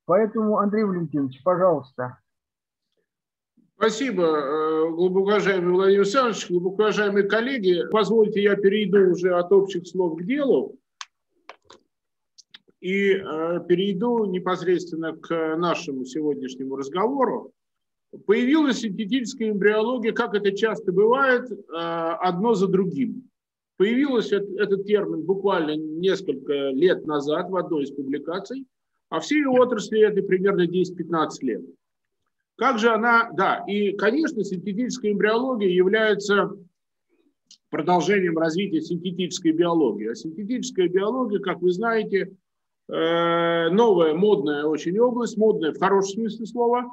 Поэтому, Андрей Валентинович, пожалуйста. Спасибо, глубокоуважаемый Владимир Александрович, глубокоуважаемые коллеги. Позвольте, я перейду уже от общих слов к делу и перейду непосредственно к нашему сегодняшнему разговору. Появилась синтетическая эмбриология, как это часто бывает, одно за другим. Появился этот термин буквально несколько лет назад в одной из публикаций, а всей отрасли это примерно 10-15 лет. Как же она, да, и, конечно, синтетическая эмбриология является продолжением развития синтетической биологии. А синтетическая биология, как вы знаете, новая, модная очень область, модная в хорошем смысле слова,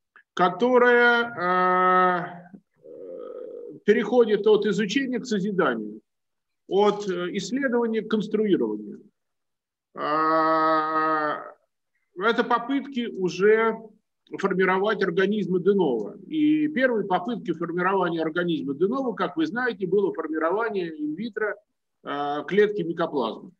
которая переходит от изучения к созиданию, от исследования к конструированию. Это попытки уже формировать организмы де-ново. И первой попыткой формирования организма де-ново, как вы знаете, было формирование инвитро клетки микоплазмы.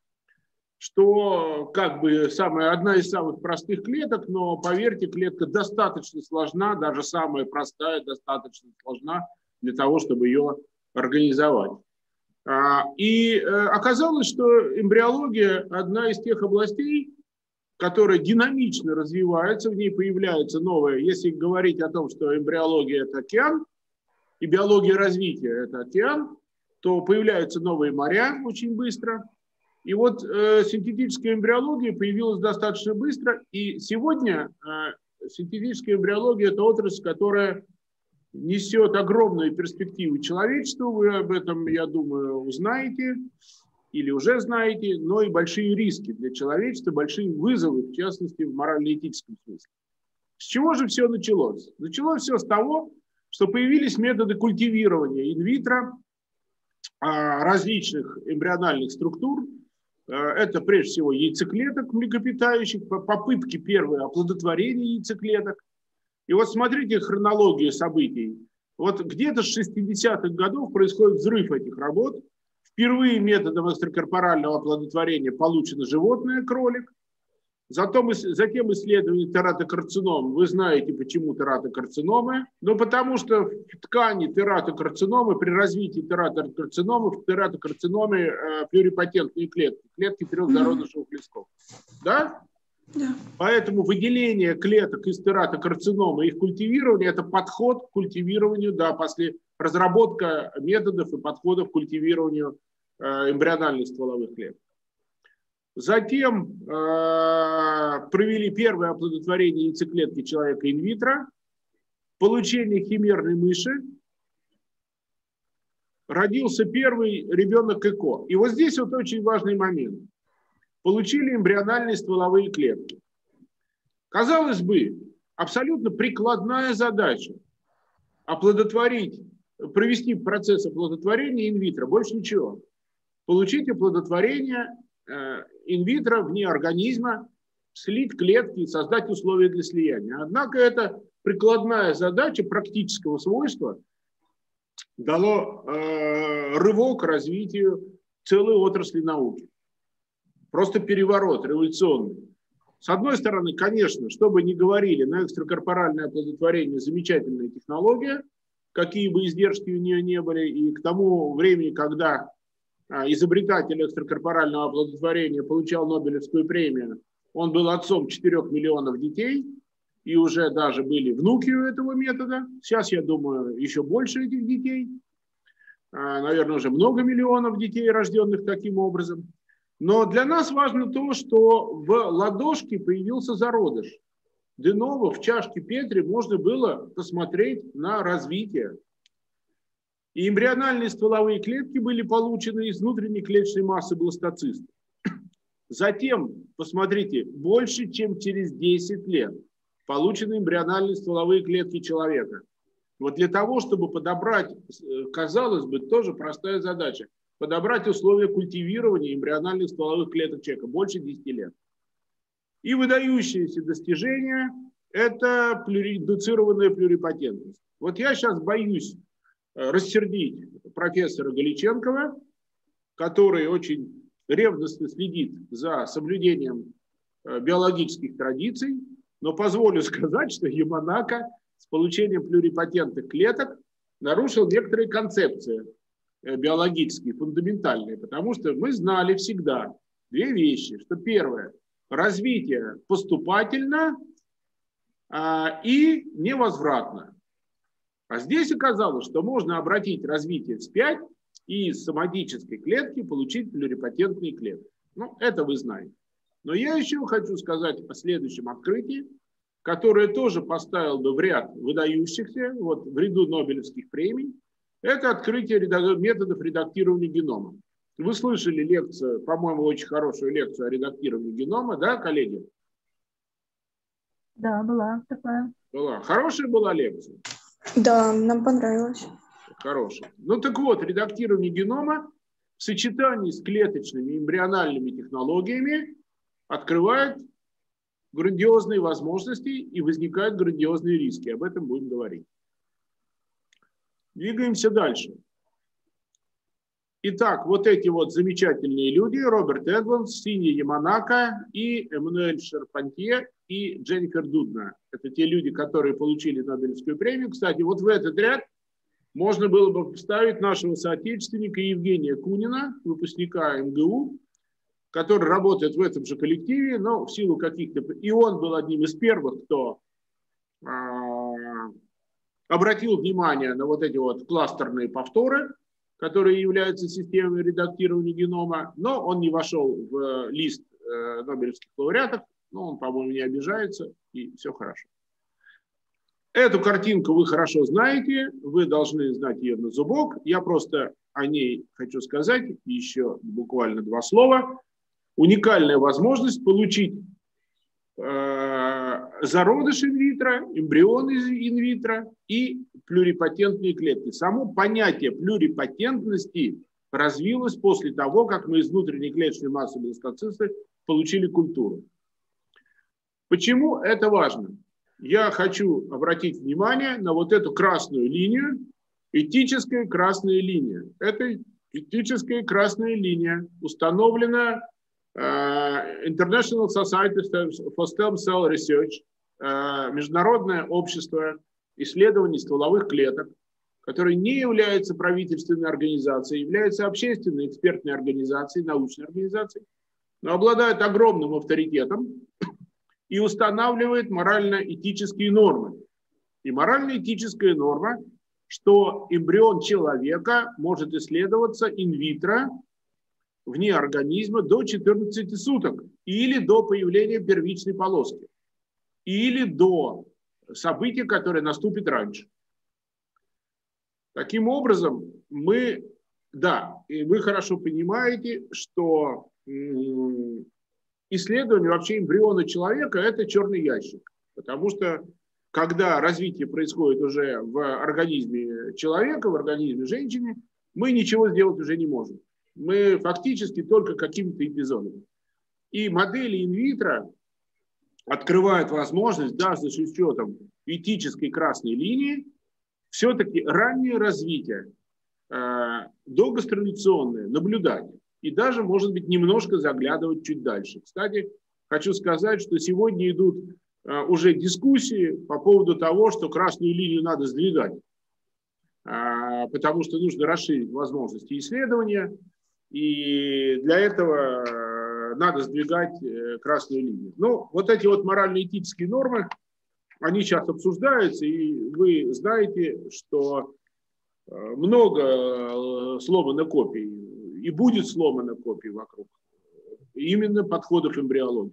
Что как бы одна из самых простых клеток, но, поверьте, клетка достаточно сложна, даже самая простая достаточно сложна для того, чтобы ее организовать. И оказалось, что эмбриология одна из тех областей, которая динамично развивается, в ней появляется новое. Если говорить о том, что эмбриология – это океан, и биология развития – это океан, то появляются новые моря очень быстро. И вот синтетическая эмбриология появилась достаточно быстро, и сегодня синтетическая эмбриология – это отрасль, которая несет огромные перспективы человечеству, вы об этом, я думаю, узнаете или уже знаете, но и большие риски для человечества, большие вызовы, в частности, в морально-этическом смысле. С чего же все началось? Началось все с того, что появились методы культивирования инвитро различных эмбриональных структур. Это прежде всего яйцеклеток млекопитающих, попытки первые оплодотворения яйцеклеток. И вот смотрите хронологию событий. Вот где-то с 60-х годов происходит взрыв этих работ. Впервые методом экстракорпорального оплодотворения получено животное, кролик. Затем исследование тератокарцином. Вы знаете, почему тератокарциномы. Ну, потому что в ткани тератокарциномы, при развитии тератокарциномы, в тератокарциноме плюрипотентные клетки, клетки трехзародышевых листков. Да? Да. Поэтому выделение клеток из тератокарцинома, их культивирование – это подход к культивированию, да, после разработка методов и подходов к культивированию эмбриональных стволовых клеток. Затем провели первое оплодотворение яйцеклетки человека инвитро, получение химерной мыши, родился первый ребенок ЭКО. И вот здесь вот очень важный момент. Получили эмбриональные стволовые клетки. Казалось бы, абсолютно прикладная задача оплодотворить, провести процесс оплодотворения инвитро, больше ничего. Получить оплодотворение инвитро вне организма, слить клетки и создать условия для слияния. Однако эта прикладная задача практического свойства дало рывок развитию целой отрасли науки. Просто переворот революционный. С одной стороны, конечно, что бы ни говорили, на экстракорпоральное оплодотворение замечательная технология, какие бы издержки у нее не были, и к тому времени, когда изобретатель экстракорпорального оплодотворения получал Нобелевскую премию, он был отцом 4 миллионов детей, и уже даже были внуки у этого метода. Сейчас, я думаю, еще больше этих детей. Наверное, уже много миллионов детей, рожденных таким образом. Но для нас важно то, что в ладошке появился зародыш. Де-ново в чашке Петри можно было посмотреть на развитие. И эмбриональные стволовые клетки были получены из внутренней клеточной массы бластоцистов. Затем, посмотрите, больше чем через 10 лет получены эмбриональные стволовые клетки человека. Вот для того, чтобы подобрать, казалось бы, тоже простая задача, подобрать условия культивирования эмбриональных стволовых клеток человека больше 10 лет. И выдающееся достижение – это индуцированная плюрипотентность. Вот я сейчас боюсь рассердить профессора Галиченкова, который очень ревностно следит за соблюдением биологических традиций, но позволю сказать, что Яманака с получением плюрипатентных клеток нарушил некоторые концепции биологические, фундаментальные, потому что мы знали всегда две вещи, что первое, развитие поступательно и невозвратно. А здесь оказалось, что можно обратить развитие вспять и из соматической клетки получить плюрипатентные клетки. Ну, это вы знаете. Но я еще хочу сказать о следующем открытии, которое тоже поставил бы в ряд выдающихся, вот в ряду Нобелевских премий. Это открытие методов редактирования генома. Вы слышали лекцию, по-моему, очень хорошую лекцию о редактировании генома, да, коллеги? Да, была такая. Была. Хорошая была лекция? Да, нам понравилось. Хорошая. Ну так вот, редактирование генома в сочетании с клеточными эмбриональными технологиями открывает грандиозные возможности и возникают грандиозные риски. Об этом будем говорить. Двигаемся дальше. Итак, вот эти вот замечательные люди, Роберт Эдвардс, Синья Яманака и Эммануэль Шарпантье и Дженнифер Дудна. Это те люди, которые получили Нобелевскую премию. Кстати, вот в этот ряд можно было бы поставить нашего соотечественника Евгения Кунина, выпускника МГУ, который работает в этом же коллективе, но в силу каких-то... И он был одним из первых, кто обратил внимание на вот эти вот кластерные повторы, которые являются системой редактирования генома, но он не вошел в лист нобелевских лауреатов, но он, по-моему, не обижается, и все хорошо. Эту картинку вы хорошо знаете, вы должны знать ее на зубок. Я просто о ней хочу сказать еще буквально два слова. Уникальная возможность получить зародыш инвитро, эмбрион инвитро и плюрипатентные клетки. Само понятие плюрипатентности развилось после того, как мы из внутренней клеточной массы бластоциста получили культуру. Почему это важно? Я хочу обратить внимание на вот эту красную линию, этическая красная линия. Это этическая красная линия, установлена International Society for Stem Cell Research, международное общество исследований стволовых клеток, которое не является правительственной организацией, является общественной экспертной организацией, научной организацией, но обладает огромным авторитетом и устанавливает морально-этические нормы. И морально-этическая норма, что эмбрион человека может исследоваться инвитро, вне организма до 14 суток или до появления первичной полоски, или до события, которое наступит раньше. Таким образом, и вы хорошо понимаете, что исследование вообще эмбриона человека – это черный ящик, потому что когда развитие происходит уже в организме человека, в организме женщины, мы ничего сделать уже не можем. Мы фактически только какими-то эпизодами. И модели инвитро открывают возможность, даже с учетом этической красной линии, все-таки раннее развитие, догастраляционное, наблюдание. И даже, может быть, немножко заглядывать чуть дальше. Кстати, хочу сказать, что сегодня идут уже дискуссии по поводу того, что красную линию надо сдвигать, потому что нужно расширить возможности исследования. И для этого надо сдвигать красную линию. Ну, вот эти вот морально-этические нормы, они сейчас обсуждаются, и вы знаете, что много сломано копий, и будет сломано копий вокруг именно подходов эмбриологии.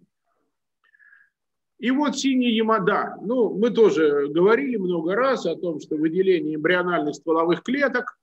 И вот синяя ямада. Ну, мы тоже говорили много раз о том, что выделение эмбриональных стволовых клеток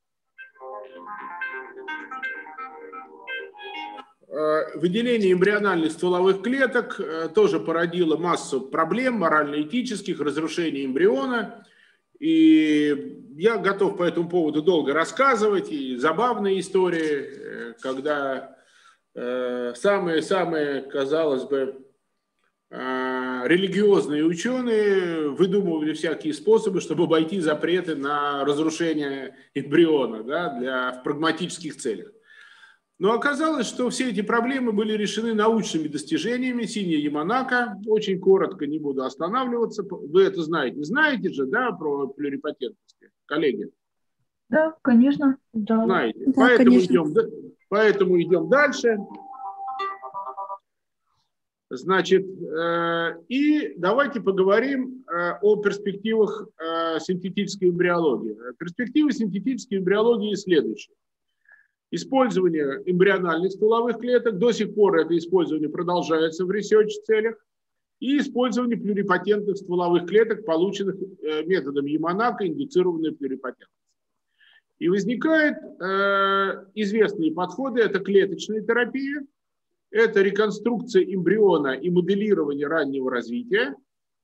тоже породило массу проблем морально-этических, разрушения эмбриона. И я готов по этому поводу долго рассказывать. И забавные истории, когда самые, казалось бы, религиозные ученые выдумывали всякие способы, чтобы обойти запреты на разрушение эмбриона, да, в прагматических целях. Но оказалось, что все эти проблемы были решены научными достижениями Синья Яманака. Очень коротко, не буду останавливаться. Вы это знаете. Знаете же, да, про плюрипатентность, коллеги? Да, конечно. Да, Знаете. да, конечно. Поэтому идем дальше. Значит, и давайте поговорим о перспективах синтетической эмбриологии. Перспективы синтетической эмбриологии следующие. Использование эмбриональных стволовых клеток, до сих пор это использование продолжается в research-целях, и использование плюрипатентных стволовых клеток, полученных методом Яманака, индуцированной плюрипатентность. И возникают известные подходы, это клеточная терапия, это реконструкция эмбриона и моделирование раннего развития,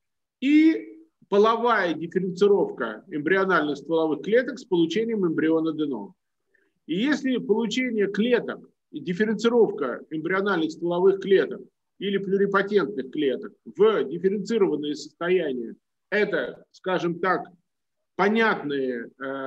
и половая дифференцировка эмбриональных стволовых клеток с получением эмбриона-аденома. И если получение клеток, дифференцировка эмбриональных стволовых клеток или плюрипатентных клеток в дифференцированные состояния, это, скажем так, понятные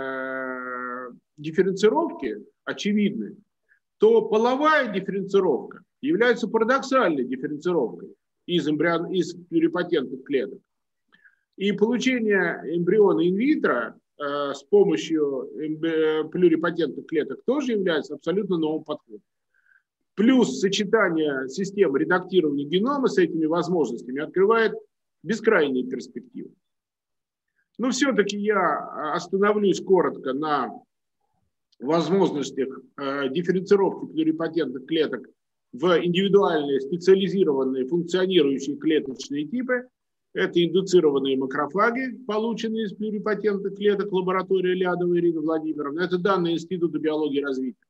дифференцировки, очевидные, то половая дифференцировка является парадоксальной дифференцировкой из плюрипатентных клеток. И получение эмбриона инвитро с помощью плюрипатентных клеток тоже является абсолютно новым подходом. Плюс сочетание систем редактирования генома с этими возможностями открывает бескрайние перспективы. Но все-таки я остановлюсь коротко на возможностях дифференцировки плюрипатентных клеток в индивидуальные, специализированные, функционирующие клеточные типы. Это индуцированные макрофаги, полученные из плюрипатентных клеток, лаборатория Лядовой Ирины Владимировны. Это данные Института биологии и развития.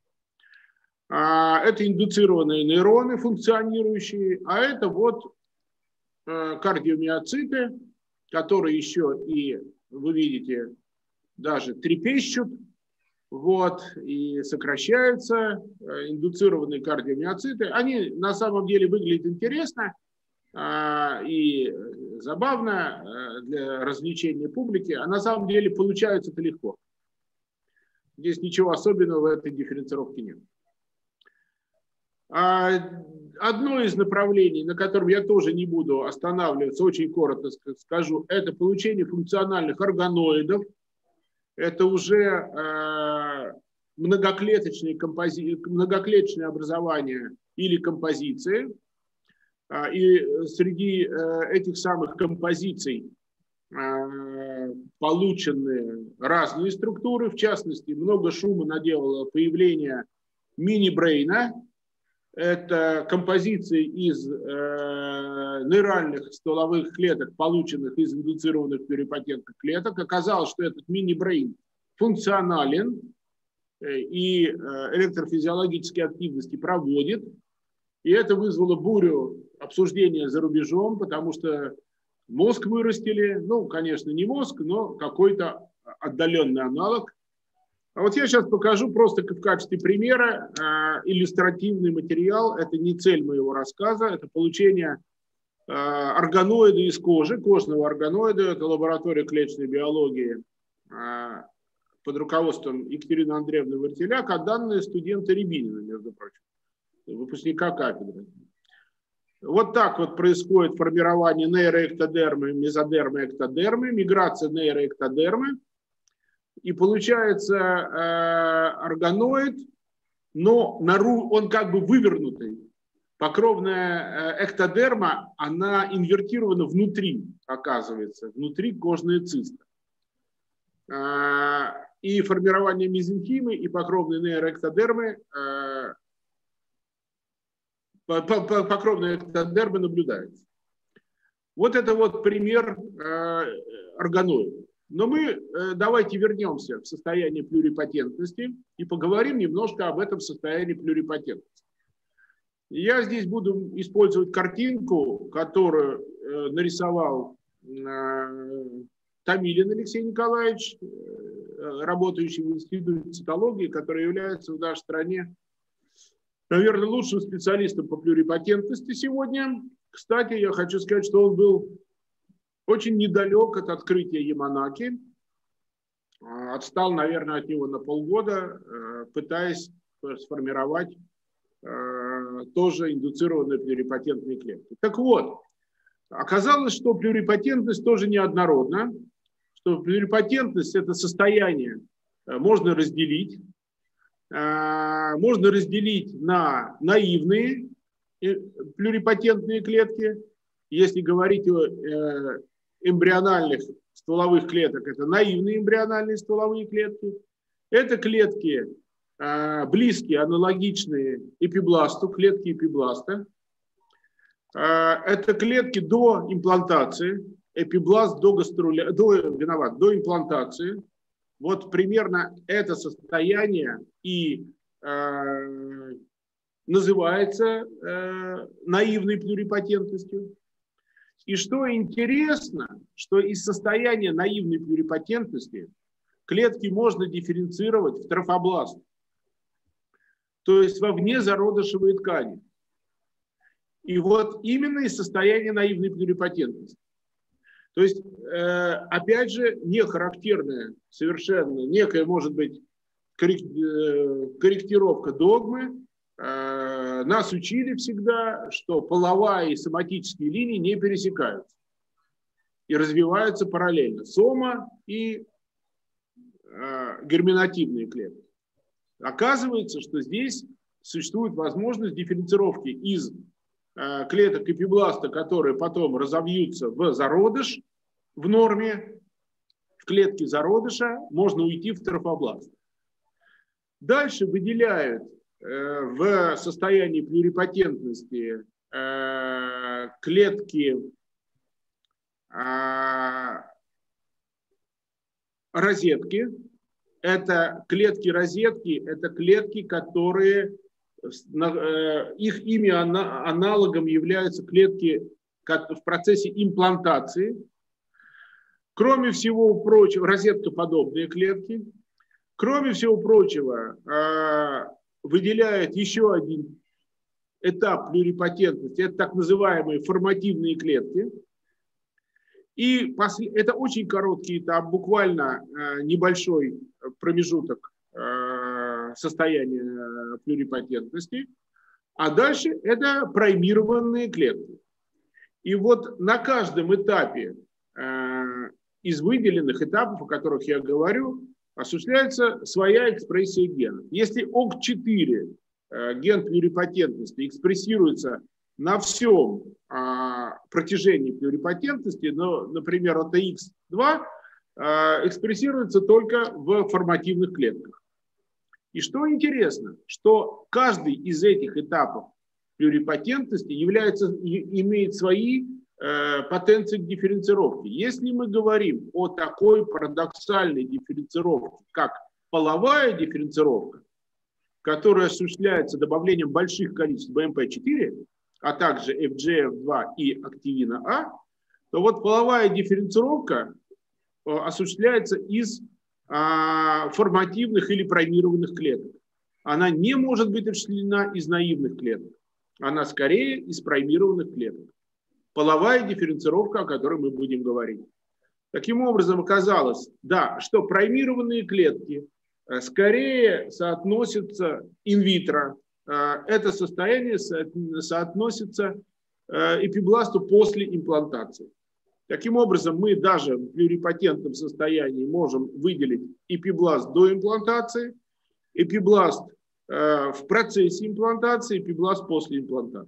Это индуцированные нейроны, функционирующие. А это вот кардиомиоциты, которые еще и, вы видите, даже трепещут, вот, и сокращаются, индуцированные кардиомиоциты. Они на самом деле выглядят интересно и забавно для развлечения публики, а на самом деле получается это легко. Здесь ничего особенного в этой дифференцировке нет. Одно из направлений, на котором я тоже не буду останавливаться, очень коротко скажу, это получение функциональных органоидов. Это уже многоклеточные образования или композиции. И среди этих самых композиций получены разные структуры. В частности, много шума наделало появление мини-брейна. Это композиции из нейральных стволовых клеток, полученных из индуцированных плюрипатентных клеток. Оказалось, что этот мини-брейн функционален и электрофизиологические активности проводит. И это вызвало бурю обсуждения за рубежом, потому что мозг вырастили, ну, конечно, не мозг, но какой-то отдаленный аналог. А вот я сейчас покажу просто в качестве примера иллюстративный материал. Это не цель моего рассказа, это получение органоида из кожи, кожного органоида. Это лаборатория клеточной биологии под руководством Екатерины Андреевны Вартеляк, а данные студента Рябинина, между прочим, выпускника кафедры. Вот так вот происходит формирование нейроэктодермы, мезодермы, эктодермы, миграция нейроэктодермы. И получается органоид, но он как бы вывернутый. Покровная эктодерма, она инвертирована внутри, оказывается, внутри кожная циста. И формирование мезенхимы и покровной нейроэктодермы, покровная эктодерма наблюдается. Вот это вот пример органоида. Но мы давайте вернемся в состояние плюрипатентности и поговорим немножко об этом состоянии плюрипатентности. Я здесь буду использовать картинку, которую нарисовал Томилин Алексей Николаевич, работающий в Институте цитологии, который является в нашей стране, наверное, лучшим специалистом по плюрипатентности сегодня. Кстати, я хочу сказать, что он был очень недалек от открытия Яманаки, отстал, наверное, от него на полгода, пытаясь сформировать тоже индуцированные плюрипатентные клетки. Так вот, оказалось, что плюрипатентность тоже неоднородна, что плюрипатентность – это состояние можно разделить. Можно разделить на наивные плюрипатентные клетки. Если говорить о эмбриональных стволовых клетках, это наивные эмбриональные стволовые клетки. Это клетки близкие, аналогичные эпибласту, клетки эпибласта. Это клетки до имплантации, эпибласт до имплантации. Вот примерно это состояние и называется наивной плюрипатентностью. И что интересно, что из состояния наивной плюрипатентности клетки можно дифференцировать в трофобласт, то есть во внезародышевые ткани. И вот именно из состояния наивной плюрипатентности. То есть, опять же, не характерная совершенно, некая, может быть, корректировка догмы. Нас учили всегда, что половая и соматические линии не пересекаются и развиваются параллельно. Сома и герминативные клетки. Оказывается, что здесь существует возможность дифференцировки из клеток эпибласта, которые потом разовьются в зародыш в норме, в клетке зародыша можно уйти в трофобласт. Дальше выделяют в состоянии плюрипатентности клетки розетки. Это клетки розетки, это клетки, которые их ими аналогом являются клетки в процессе имплантации. Кроме всего прочего, розеткоподобные клетки. Кроме всего прочего, выделяют еще один этап плюрипатентности. Это так называемые формативные клетки. И это очень короткий этап, буквально небольшой промежуток состояния плюрипатентности. А дальше это праймированные клетки. И вот на каждом этапе из выделенных этапов, о которых я говорю, осуществляется своя экспрессия генов. Если ОК4, ген плюрипатентности, экспрессируется на всем протяжении плюрипатентности, но, например, ОТХ2 экспрессируется только в формативных клетках. И что интересно, что каждый из этих этапов плюрипатентности имеет свои потенции к дифференцировке. Если мы говорим о такой парадоксальной дифференцировке, как половая дифференцировка, которая осуществляется добавлением больших количеств БМП4, а также FGF2 и активина А, то вот половая дифференцировка осуществляется из формативных или праймированных клеток. Она не может быть осуществлена из наивных клеток. Она скорее из праймированных клеток. Половая дифференцировка, о которой мы будем говорить. Таким образом, оказалось, да, что праймированные клетки скорее соотносятся инвитро. Это состояние соотносится эпибласту после имплантации. Таким образом, мы даже в плюрипатентном состоянии можем выделить эпибласт до имплантации, эпибласт в процессе имплантации, эпибласт после имплантации.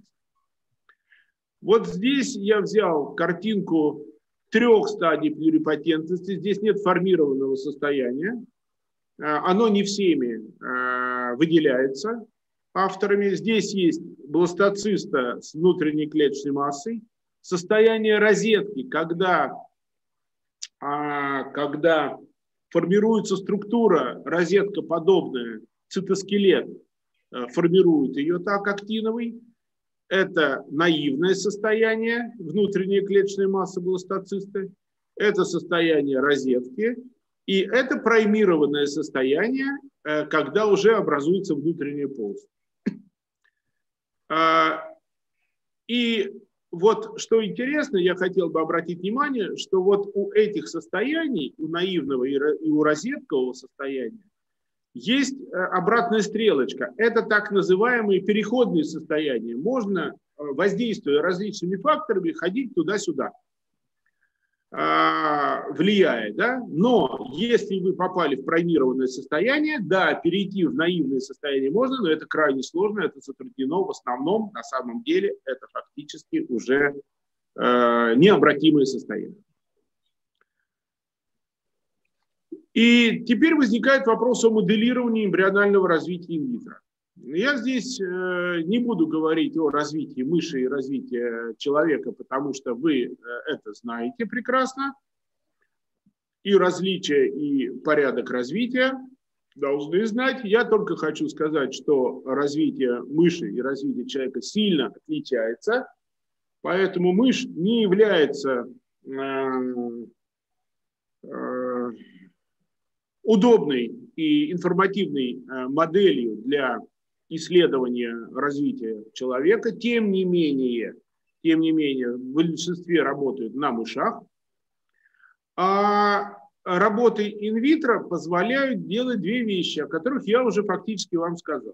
Вот здесь я взял картинку 3 стадий плюрипатентности. Здесь нет формированного состояния. Оно не всеми выделяется авторами. Здесь есть бластоциста с внутренней клеточной массой. Состояние розетки, когда формируется структура розеткоподобная, цитоскелет формирует ее так, актиновый. Это наивное состояние внутренней клеточной массы бластоцисты. Это состояние розетки. И это праймированное состояние, когда уже образуется внутренняя полость. И вот что интересно, я хотел бы обратить внимание, что вот у этих состояний, у наивного и у розеткового состояния, Есть обратная стрелочка. Это так называемые переходные состояния. Можно, воздействуя различными факторами, ходить туда-сюда, влияя. Да? Но если вы попали в промированное состояние, да, перейти в наивное состояние можно, но это крайне сложно, это затруднено. В основном, на самом деле, это фактически уже необратимое состояние. И теперь возникает вопрос о моделировании эмбрионального развития инвитро. Я здесь не буду говорить о развитии мыши и развитии человека, потому что вы это знаете прекрасно. И различия, и порядок развития должны знать. Я только хочу сказать, что развитие мыши и развитие человека сильно отличается. Поэтому мышь не является удобной и информативной моделью для исследования развития человека. Тем не менее, в большинстве работают на мышах. А работы инвитро позволяют делать две вещи, о которых я уже фактически вам сказал.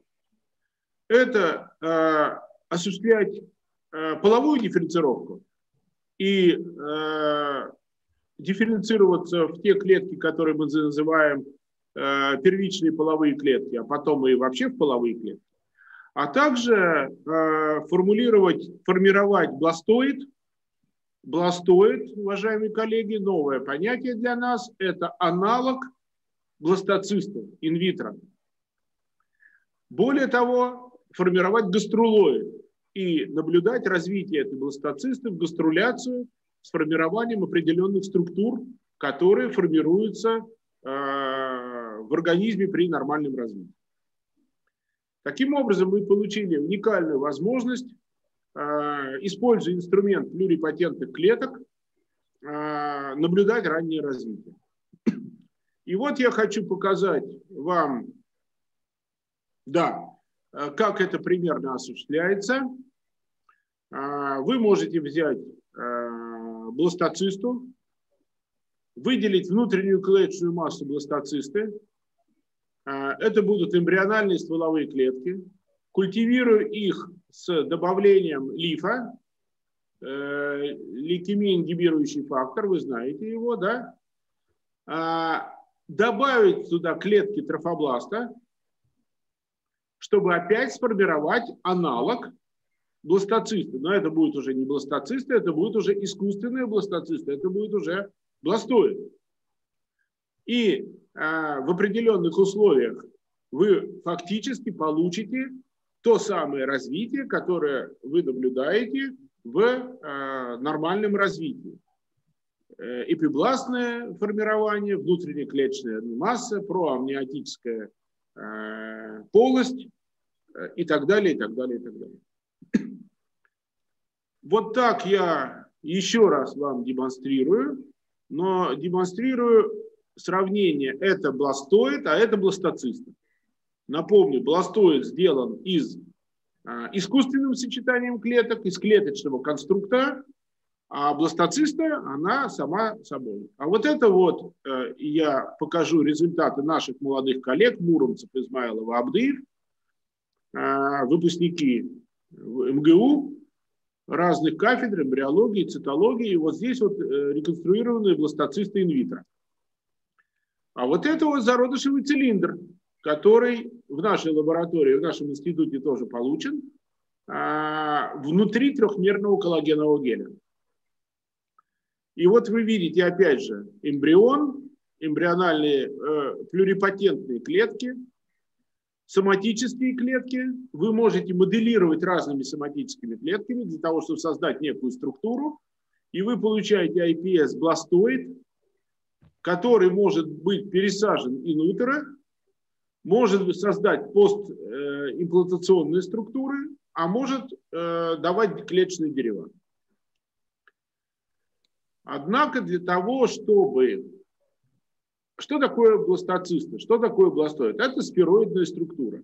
Это осуществлять половую дифференцировку и дифференцироваться в те клетки, которые мы называем первичные половые клетки, а потом и вообще в половые клетки, а также формировать бластоид. Бластоид, уважаемые коллеги, новое понятие для нас, это аналог бластоциста инвитро. Более того, формировать гаструлоид и наблюдать развитие этой бластоцисты в гаструляцию с формированием определенных структур, которые формируются в организме при нормальном развитии. Таким образом, мы получили уникальную возможность, используя инструмент плюрипатентных клеток, наблюдать раннее развитие. И вот я хочу показать вам, да, как это примерно осуществляется. Вы можете взять бластоцисту, выделить внутреннюю клеточную массу бластоцисты. Это будут эмбриональные стволовые клетки. Культивируя их с добавлением лифа, лейкемия-ингибирующий фактор, вы знаете его, да? Добавить туда клетки трофобласта, чтобы опять сформировать аналог бластоцисты. Но это будет уже не бластоцисты, это будет уже искусственные бластоцисты, это будет уже бластоид. И в определенных условиях вы фактически получите то самое развитие, которое вы наблюдаете в нормальном развитии. Эпибластное формирование, внутреннеклеточная масса, проамниотическая полость и так далее, и так далее, и так далее. Вот так я еще раз вам демонстрирую, но демонстрирую сравнение. Это бластоид, а это бластоциста. Напомню, бластоид сделан из искусственным сочетанием клеток, из клеточного конструктора, а бластоциста, она сама собой. А вот это вот я покажу результаты наших молодых коллег, Муромцев, Измайлов, Абдыев, выпускники МГУ, разных кафедр, эмбриологии, цитологии. И вот здесь вот реконструированные бластоцисты инвитро. А вот это вот зародышевый цилиндр, который в нашей лаборатории, в нашем институте тоже получен, внутри трехмерного коллагенового геля. И вот вы видите, опять же, эмбрион, эмбриональные плюрипатентные клетки, соматические клетки. Вы можете моделировать разными соматическими клетками для того, чтобы создать некую структуру. И вы получаете iPS-бластоид, который может быть пересажен инутера, может создать постимплантационные структуры, а может давать клеточные дериваты. Однако для того, чтобы... Что такое бластоцисты? Что такое бластоид? Это спироидная структура.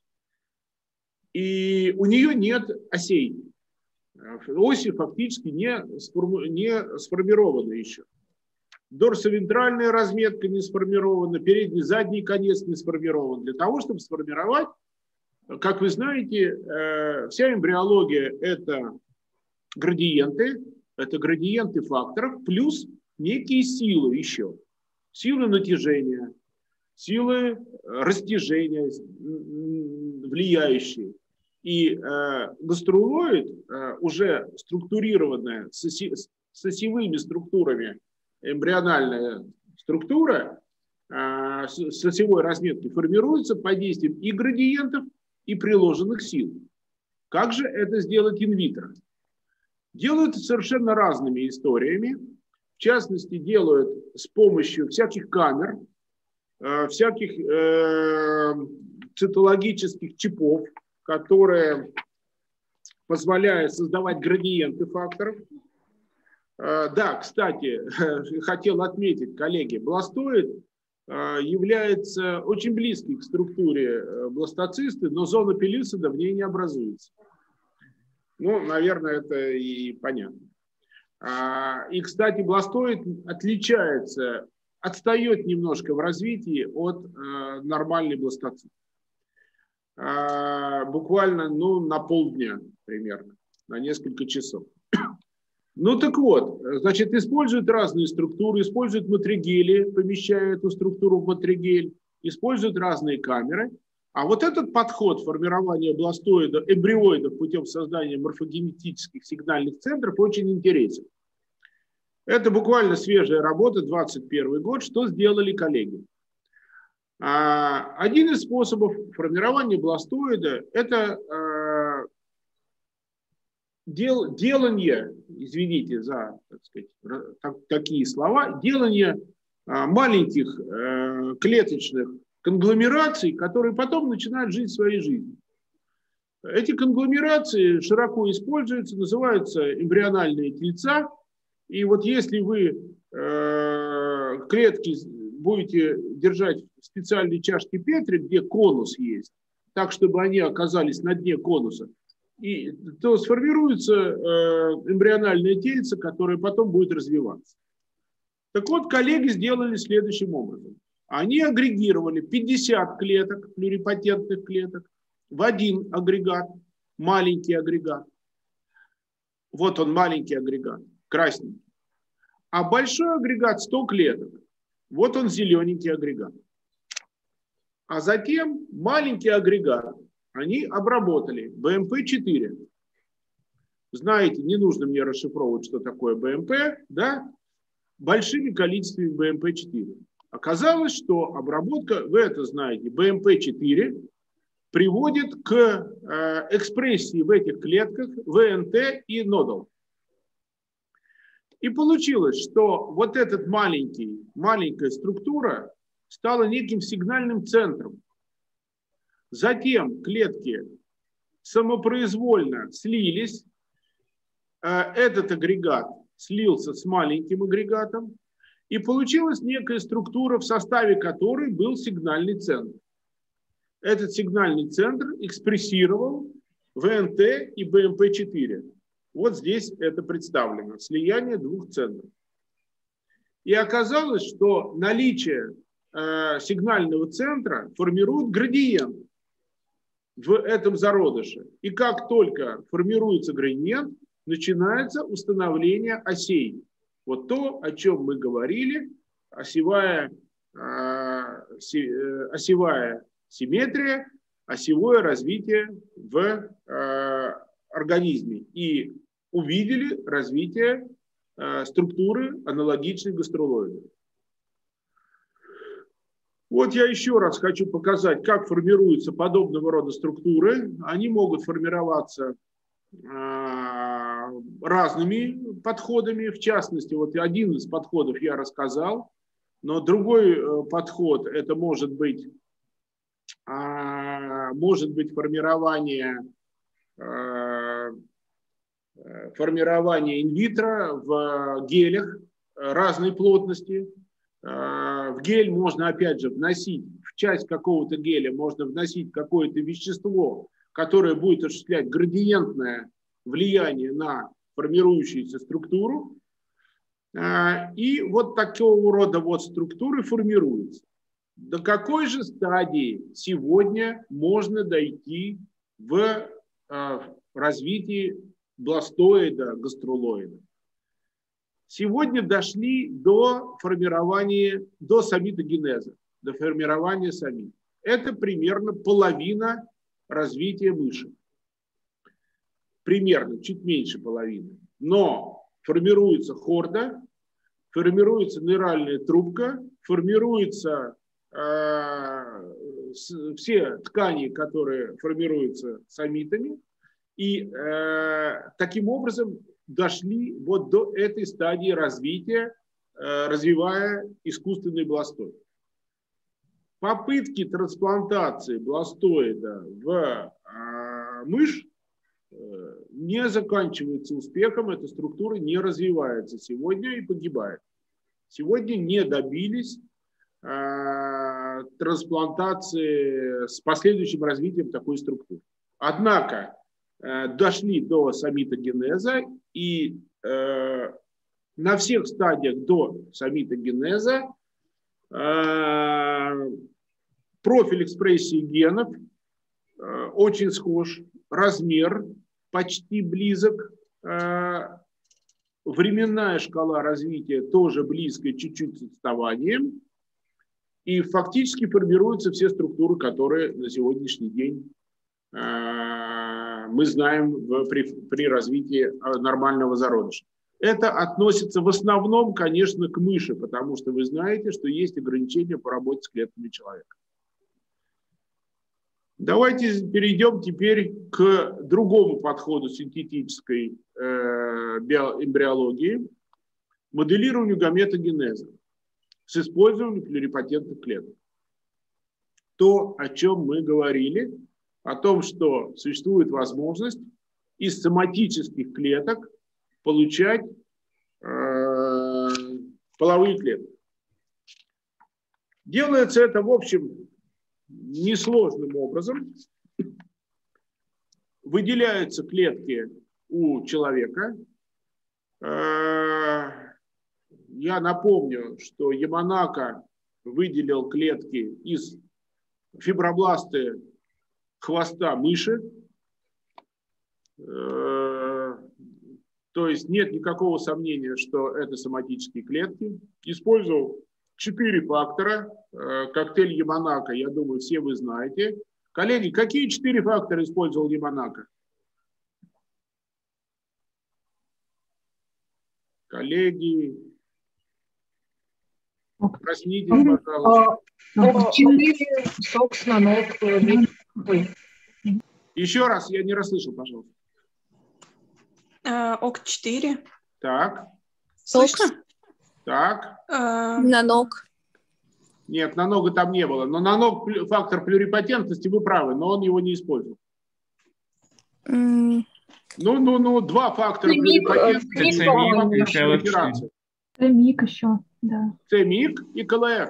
И у нее нет осей. Оси фактически не сформированы еще. дорсовентральная разметка не сформирована, передний, задний конец не сформирован. Для того, чтобы сформировать, как вы знаете, вся эмбриология – это градиенты факторов, плюс некие силы еще. Силы натяжения, силы растяжения, влияющие. И гаструлоид, уже структурированная с осевыми структурами эмбриональная структура с осевой разметкой формируется под действием и градиентов, и приложенных сил. Как же это сделать инвитро? Делают совершенно разными историями. В частности, делают с помощью всяких камер, всяких цитологических чипов, которые позволяют создавать градиенты факторов. Да, кстати, хотел отметить, коллеги, бластоид является очень близкой к структуре бластоцисты, но зона пелюцида в ней не образуется. Ну, наверное, это и понятно. И, кстати, бластоид отличается, отстает немножко в развитии от нормальной бластоцисты. Буквально на полдня примерно, на несколько часов. Ну так вот, значит, используют разные структуры, используют матригели, помещая эту структуру в матригель, используют разные камеры. А вот этот подход формирования бластоида, эмбриоидов путем создания морфогенетических сигнальных центров очень интересен. Это буквально свежая работа, 21 год. Что сделали коллеги? Один из способов формирования бластоида – это делание, извините за, так сказать, такие слова, делание маленьких клеточных конгломераций, которые потом начинают жить своей жизнью. Эти конгломерации широко используются, называются эмбриональные тельца. И вот если вы клетки будете держать в специальной чашке Петри, где конус есть, так, чтобы они оказались на дне конуса, то сформируется эмбриональное тельце, которое потом будет развиваться. Так вот, коллеги сделали следующим образом. Они агрегировали 50 клеток, плюрипотентных клеток, в один агрегат, маленький агрегат. Вот он, маленький агрегат, красненький. А большой агрегат 100 клеток. Вот он, зелененький агрегат. А затем маленький агрегат они обработали БМП-4. Знаете, не нужно мне расшифровывать, что такое БМП, да? Большими количествами БМП-4. Оказалось, что обработка, вы это знаете, БМП-4 приводит к экспрессии в этих клетках ВНТ и нодал. И получилось, что вот эта маленькая структура стала неким сигнальным центром. Затем клетки самопроизвольно слились, этот агрегат слился с маленьким агрегатом, и получилась некая структура, в составе которой был сигнальный центр. Этот сигнальный центр экспрессировал ВНТ и БМП-4. Вот здесь это представлено, слияние двух центров. И оказалось, что наличие сигнального центра формирует градиент в этом зародыше. И как только формируется градиент, начинается установление осей. Вот то, о чем мы говорили, осевая симметрия, осевое развитие в организме. И увидели развитие структуры, аналогичной гаструлоиду. Вот я еще раз хочу показать, как формируются подобного рода структуры. Они могут формироваться разными подходами. В частности, вот один из подходов я рассказал, но другой подход – это может быть формирование инвитро в гелях разной плотности. В гель можно, опять же, вносить, в часть какого-то геля можно вносить какое-то вещество, которое будет осуществлять градиентное влияние на формирующуюся структуру. И вот такого рода вот структуры формируются. До какой же стадии сегодня можно дойти в развитии бластоида, гаструлоида? Сегодня дошли до формирования, до самитогенеза, до формирования самит. Это примерно половина развития мыши. Примерно, чуть меньше половины. Но формируется хорда, формируется нейральная трубка, формируются все ткани, которые формируются самитами, и таким образом дошли вот до этой стадии развития, развивая искусственный бластоид. Попытки трансплантации бластоида в мышь не заканчиваются успехом, эта структура не развивается сегодня и погибает. Сегодня не добились трансплантации с последующим развитием такой структуры. Однако дошли до самитогенеза, и на всех стадиях до самитогенеза профиль экспрессии генов очень схож, размер почти близок, временная шкала развития тоже близкая, чуть-чуть с отставанием, и фактически формируются все структуры, которые на сегодняшний день мы знаем при развитии нормального зародыша. Это относится в основном, конечно, к мыши, потому что вы знаете, что есть ограничения по работе с клетками человека. Давайте перейдем теперь к другому подходу синтетической эмбриологии, моделированию гаметогенеза с использованием плюрипатентных клеток. То, о чем мы говорили, о том, что существует возможность из соматических клеток получать половые клетки. Делается это, в общем, несложным образом. Выделяются клетки у человека. Я напомню, что Яманака выделил клетки из фибробласты хвоста мыши. То есть нет никакого сомнения, что это соматические клетки. Использовал 4 фактора. Коктейль Яманака, я думаю, все вы знаете. Коллеги, какие 4 фактора использовал Яманака? Коллеги, проснитесь, пожалуйста. СОКС, нанок, Еще раз, я не расслышал, пожалуйста. ОК4. Так. Слышно? Так. Нанок. Нет, нанога там не было. Но наног фактор плюрипатентности, вы правы, но он его не использовал. Два фактора плюрипатентности. ЦМИК еще, да. ЦМИК и КЛР.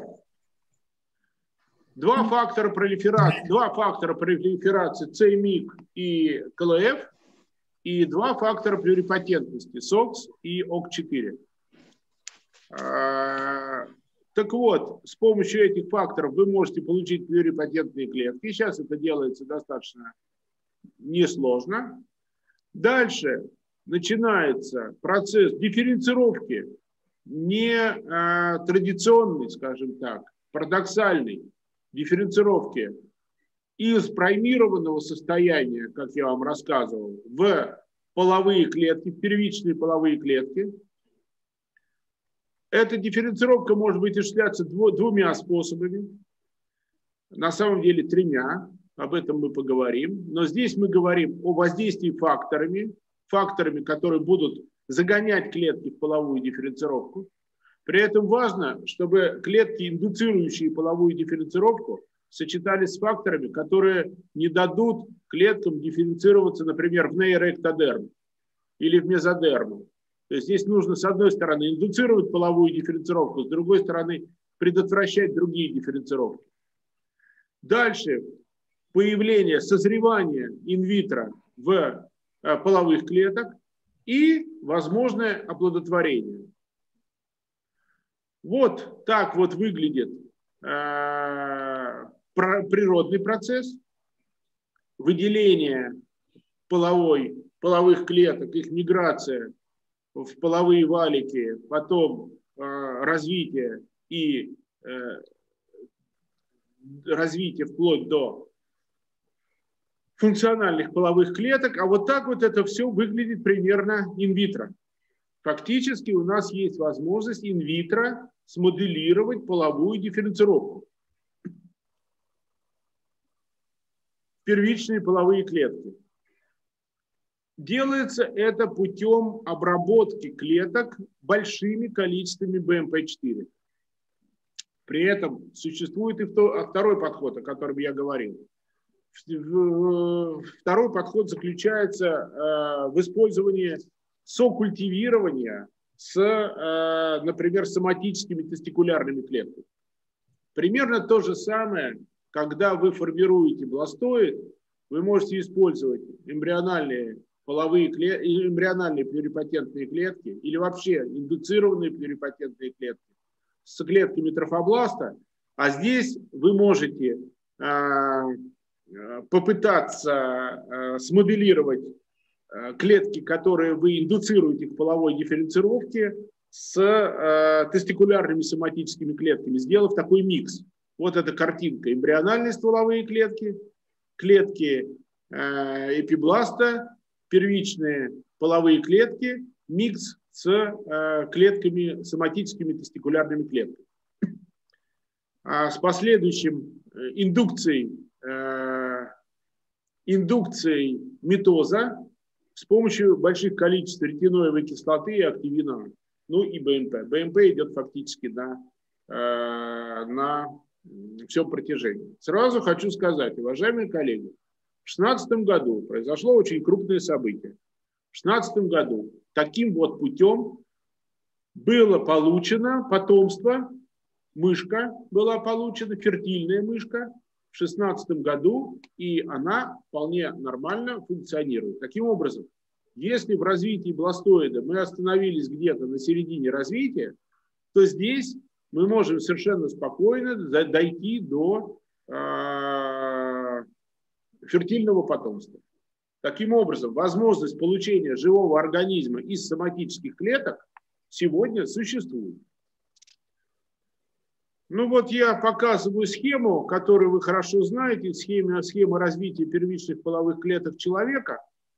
Два фактора пролиферации ЦМИК и КЛФ и 2 фактора плюрипатентности СОКС и ОК4. Так вот, с помощью этих факторов вы можете получить плюрипатентные клетки. Сейчас это делается достаточно несложно. Дальше начинается процесс дифференцировки не традиционной, скажем так, парадоксальной дифференцировки из праймированного состояния, как я вам рассказывал, в половые клетки, в первичные половые клетки. Эта дифференцировка может быть осуществляться 2 способами, на самом деле 3, об этом мы поговорим. Но здесь мы говорим о воздействии факторами, которые будут загонять клетки в половую дифференцировку. При этом важно, чтобы клетки, индуцирующие половую дифференцировку, сочетались с факторами, которые не дадут клеткам дифференцироваться, например, в нейроэктодерм или в мезодерму. То есть здесь нужно, с одной стороны, индуцировать половую дифференцировку, с другой стороны, предотвращать другие дифференцировки. Дальше появление, созревание инвитро в половых клеток и возможное оплодотворение. Вот так вот выглядит природный процесс выделения половых клеток, их миграция в половые валики, потом развитие и развитие вплоть до функциональных половых клеток. А вот так вот это все выглядит примерно инвитро. Фактически у нас есть возможность инвитро смоделировать половую дифференцировку. Первичные половые клетки. Делается это путем обработки клеток большими количествами БМП4. При этом существует и второй подход, о котором я говорил. Второй подход заключается в использовании сокультивирования с, например, соматическими тестикулярными клетками. Примерно то же самое, когда вы формируете бластоид, вы можете использовать эмбриональные эмбриональные плюрипатентные клетки или вообще индуцированные плюрипатентные клетки с клетками трофобласта, а здесь вы можете попытаться смоделировать клетки, которые вы индуцируете к половой дифференцировке с тестикулярными соматическими клетками, сделав такой микс. Вот эта картинка. Эмбриональные стволовые клетки, клетки эпибласта, первичные половые клетки, микс с клетками, соматическими тестикулярными клетками. С последующим индукцией митоза с помощью больших количеств ретиноевой кислоты и активина, ну и БМП. БМП идет фактически на всем протяжении. Сразу хочу сказать, уважаемые коллеги, в 2016 году произошло очень крупное событие. В 2016 году таким вот путем было получено потомство, мышка была получена, фертильная мышка в 2016 году, и она вполне нормально функционирует. Таким образом, если в развитии бластоида мы остановились где-то на середине развития, то здесь мы можем совершенно спокойно дойти до фертильного потомства. Таким образом, возможность получения живого организма из соматических клеток сегодня существует. Ну вот я показываю схему, которую вы хорошо знаете, схема развития первичных половых клеток человека.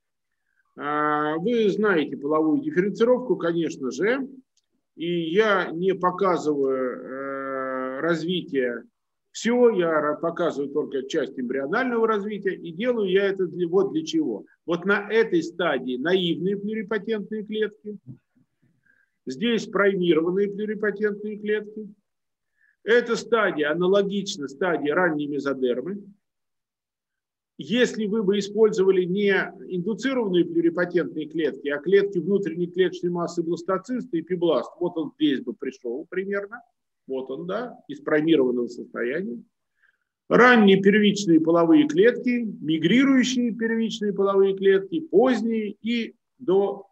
Вы знаете половую дифференцировку, конечно же, и я не показываю развитие все, я показываю только часть эмбрионального развития, и делаю я это вот для чего. Вот на этой стадии наивные плюрипатентные клетки, здесь праймированные плюрипатентные клетки. Эта стадия аналогична стадии ранней мезодермы. Если вы бы использовали не индуцированные плюрипатентные клетки, а клетки внутренней клеточной массы бластоциста и эпибласт, вот он здесь бы пришел примерно. Вот он, да, из праймированного состояния. Ранние первичные половые клетки, мигрирующие первичные половые клетки, поздние и до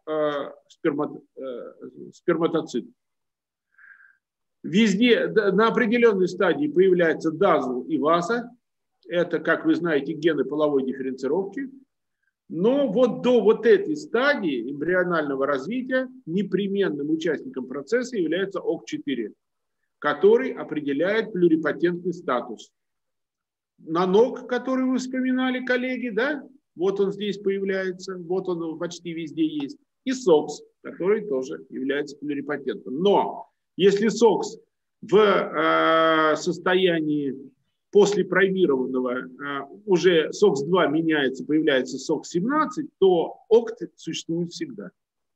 сперматоцита. Везде на определенной стадии появляются дазл и васа. Это, как вы знаете, гены половой дифференцировки. Но вот до вот этой стадии эмбрионального развития непременным участником процесса является ОК4, который определяет плюрипатентный статус. Нанок, который вы вспоминали, коллеги, да? Вот он здесь появляется, вот он почти везде есть. И СОКС, который тоже является плюрипатентным. Но если СОКС в состоянии после праймированного уже СОКС-2 меняется, появляется СОКС-17, то ОКТ существует всегда.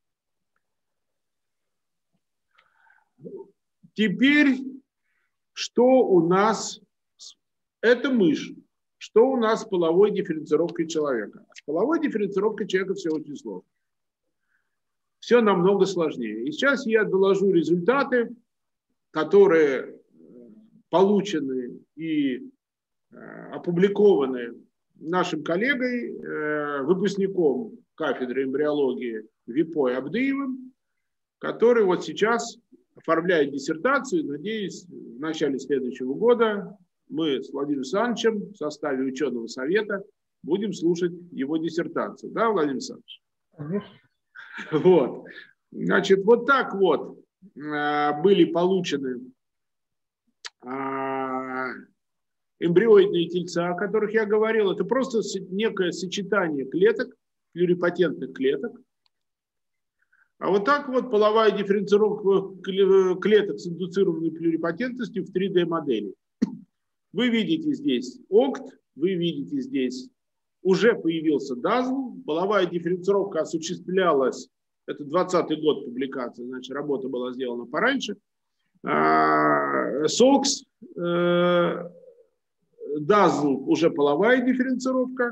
Теперь, что у нас? Это мышь. Что у нас с половой дифференцировкой человека? С половой дифференцировкой человека все очень сложно. Все намного сложнее. И сейчас я доложу результаты, которые получены и опубликованы нашим коллегой, выпускником кафедры эмбриологии Випой Абдыевым, который вот сейчас оформляю диссертацию. Надеюсь, в начале следующего года мы с Владимиром Александровичем в составе ученого совета будем слушать его диссертацию. Да, Владимир Александрович? Вот. Значит, вот так вот были получены эмбриоидные тельца, о которых я говорил. Это просто некое сочетание клеток, плюрипатентных клеток. А вот так вот половая дифференцировка клеток с индуцированной плюрипатентностью в 3D-модели. Вы видите здесь ОКТ, вы видите здесь уже появился DAZL, половая дифференцировка осуществлялась, это 20-й год публикации, значит, работа была сделана пораньше. SOX, DAZL уже половая дифференцировка.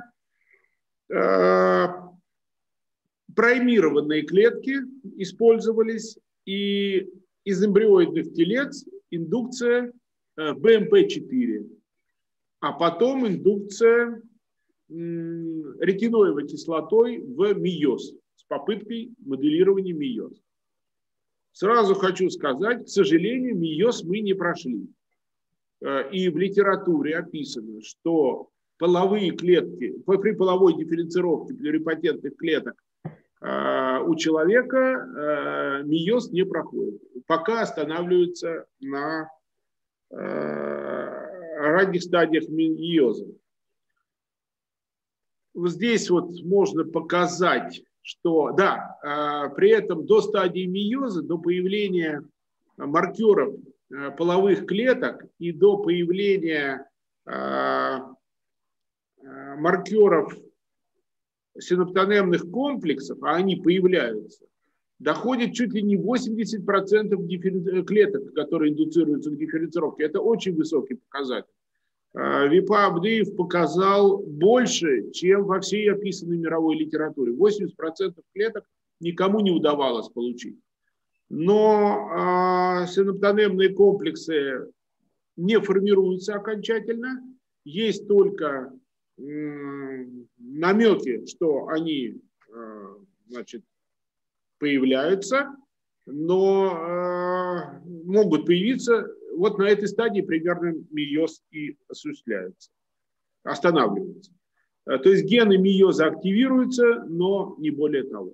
Праймированные клетки использовались, и из эмбриоидных телец индукция БМП4, а потом индукция ретиноевой кислотой в мейоз с попыткой моделирования мейоза. Сразу хочу сказать, к сожалению, мейоз мы не прошли. И в литературе описано, что половые клетки, при половой дифференцировке плюрипатентных клеток у человека мейоз не проходит, пока останавливается на ранних стадиях мейоза. Здесь вот можно показать, что да, при этом до стадии мейоза, до появления маркеров половых клеток и до появления маркеров синаптонемных комплексов, а они появляются, доходит чуть ли не 80% клеток, которые индуцируются к дифференцировке. Это очень высокий показатель. Випа Абдыев показал больше, чем во всей описанной мировой литературе. 80% клеток никому не удавалось получить. Но синаптонемные комплексы не формируются окончательно. Есть только намеки, что они, значит, появляются, но могут появиться. Вот на этой стадии примерно мейоз и осуществляется, останавливается. То есть гены мейоза активируются, но не более того.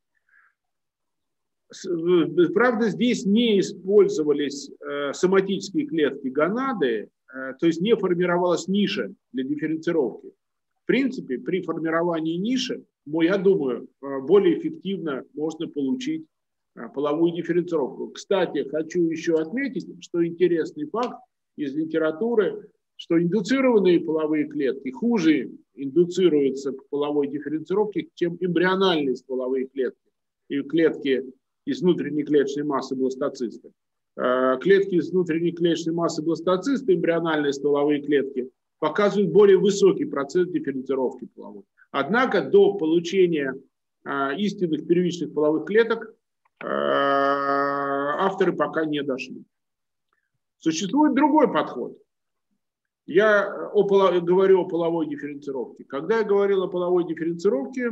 Правда, здесь не использовались соматические клетки гонады, то есть не формировалась ниша для дифференцировки. В принципе, при формировании ниши, я думаю, более эффективно можно получить половую дифференцировку. Кстати, хочу еще отметить, что интересный факт из литературы, что индуцированные половые клетки хуже индуцируются к половой дифференцировке, чем эмбриональные стволовые клетки и клетки из внутренней клеточной массы бластоциста. Клетки из внутренней клеточной массы бластоциста, эмбриональные стволовые клетки, показывают более высокий процент дифференцировки половой. Однако до получения истинных первичных половых клеток авторы пока не дошли. Существует другой подход. Я говорю о половой дифференцировке. Когда я говорил о половой дифференцировке,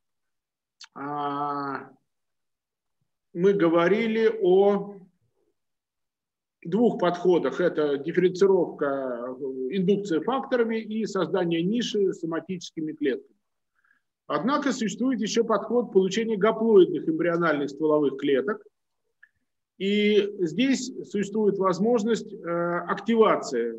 мы говорили о двух подходах. Это дифференцировка, индукция факторами и создание ниши соматическими клетками. Однако существует еще подход получения гаплоидных эмбриональных стволовых клеток. И здесь существует возможность активации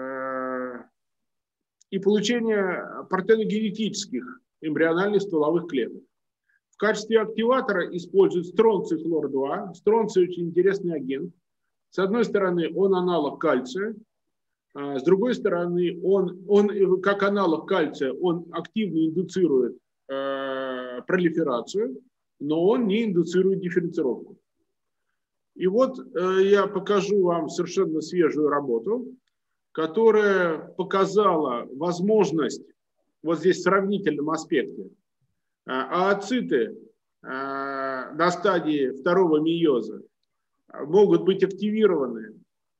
и получения партеногенетических эмбриональных стволовых клеток. В качестве активатора используют стронций хлор-2. Стронций очень интересный агент. С одной стороны, он аналог кальция. С другой стороны, он как аналог кальция, он активно индуцирует пролиферацию, но он не индуцирует дифференцировку. И вот я покажу вам совершенно свежую работу, которая показала возможность, вот здесь в сравнительном аспекте, ооциты на стадии второго мейоза могут быть активированы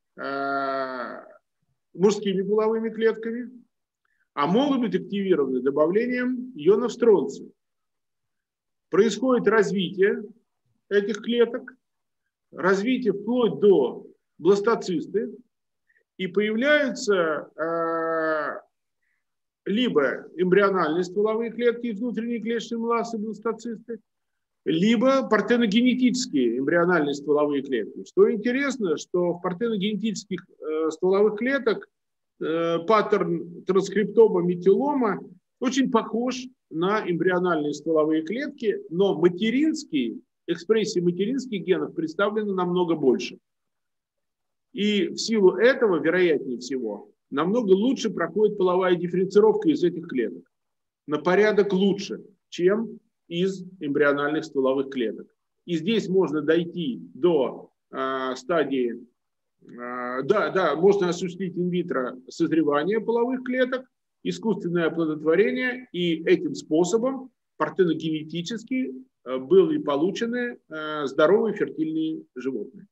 мужскими половыми клетками, а могут быть активированы добавлением ионов стронция. Происходит развитие этих клеток, развитие вплоть до бластоцисты, и появляются либо эмбриональные стволовые клетки и внутренние клеточные массы бластоцисты, либо партеногенетические эмбриональные стволовые клетки. Что интересно, что в партеногенетических стволовых клетках паттерн транскриптома метилома очень похож на эмбриональные стволовые клетки, но экспрессия материнских генов представлена намного больше. И в силу этого, вероятнее всего, намного лучше проходит половая дифференцировка из этих клеток. На порядок лучше, чем из эмбриональных стволовых клеток. И здесь можно дойти до стадии, можно осуществить инвитро созревание половых клеток, искусственное оплодотворение, и этим способом партеногенетически были получены здоровые фертильные животные.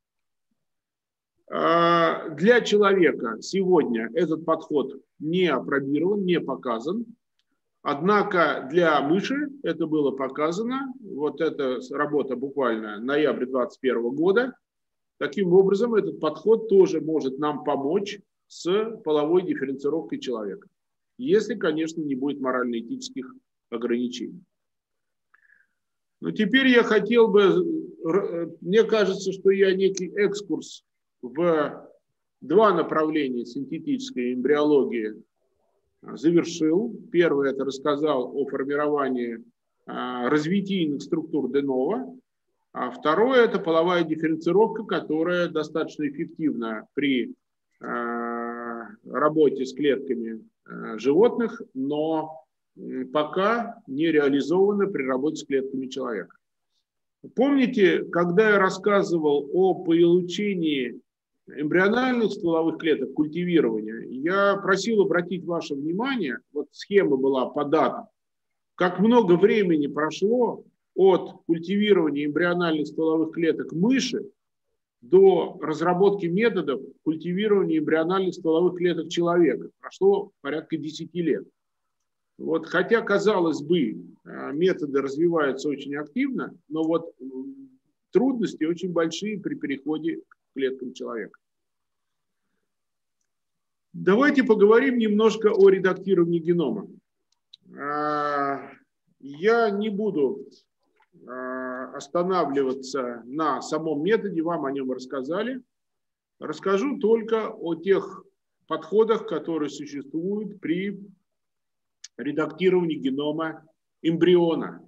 Для человека сегодня этот подход не опробирован, не показан. Однако для мыши это было показано. Вот эта работа буквально ноябрь 2021 года. Таким образом, этот подход тоже может нам помочь с половой дифференцировкой человека. Если, конечно, не будет морально-этических ограничений. Но теперь я хотел бы, мне кажется, что я некий экскурс в два направления синтетической эмбриологии завершил. Первое, это рассказал о формировании развитийных структур де-ново. А второе, это половая дифференцировка, которая достаточно эффективна при работе с клетками животных, но пока не реализована при работе с клетками человека. Помните, когда я рассказывал о получении эмбриональных стволовых клеток, культивирования, я просил обратить ваше внимание, вот схема была по датам, как много времени прошло от культивирования эмбриональных стволовых клеток мыши до разработки методов культивирования эмбриональных стволовых клеток человека. Прошло порядка 10 лет. Вот, хотя, казалось бы, методы развиваются очень активно, но вот трудности очень большие при переходе к клеткам человека. Давайте поговорим немножко о редактировании генома. Я не буду останавливаться на самом методе, вам о нем рассказали. Расскажу только о тех подходах, которые существуют при редактировании генома эмбриона.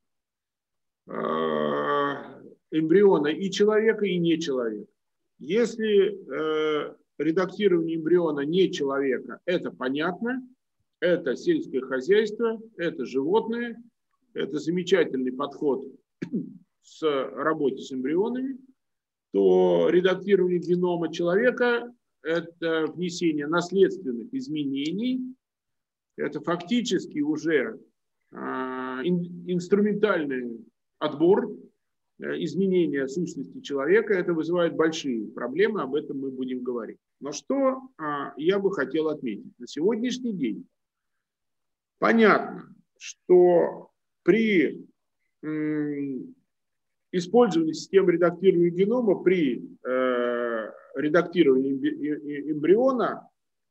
Эмбриона и человека, и не человека. Если редактирование эмбриона не человека, это понятно, это сельское хозяйство, это животные, это замечательный подход с работе с эмбрионами, то редактирование генома человека – это внесение наследственных изменений, это фактически уже инструментальный отбор, изменения сущности человека. Это вызывает большие проблемы, об этом мы будем говорить. Но что я бы хотел отметить? На сегодняшний день понятно, что при использовании системы редактирования генома, при редактировании эмбриона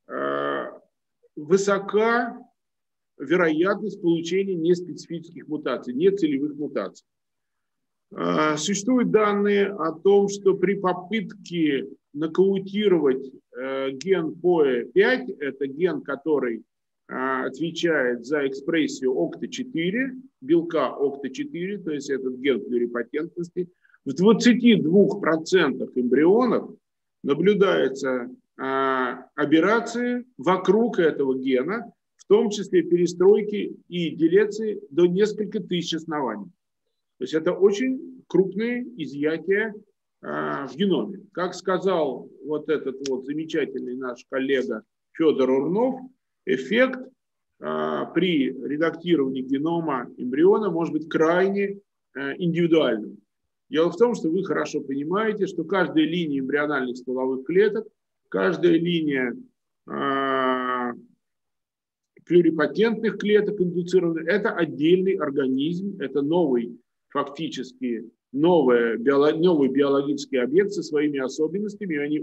высока вероятность получения неспецифических мутаций, нецелевых мутаций. Существуют данные о том, что при попытке нокаутировать ген POE5, это ген, который отвечает за экспрессию ОКТА4, белка ОКТА4, то есть этот ген плюрипатентности, в 22% эмбрионов наблюдается аберрации вокруг этого гена, в том числе перестройки и делеции до нескольких тысяч оснований. То есть это очень крупные изъятия в геноме. Как сказал вот этот вот замечательный наш коллега Федор Урнов, эффект при редактировании генома эмбриона может быть крайне индивидуальным. Дело в том, что вы хорошо понимаете, что каждая линия эмбриональных стволовых клеток, каждая линия плюрипатентных клеток индуцированных – это отдельный организм, это новый фактически новый биологический объект со своими особенностями, и они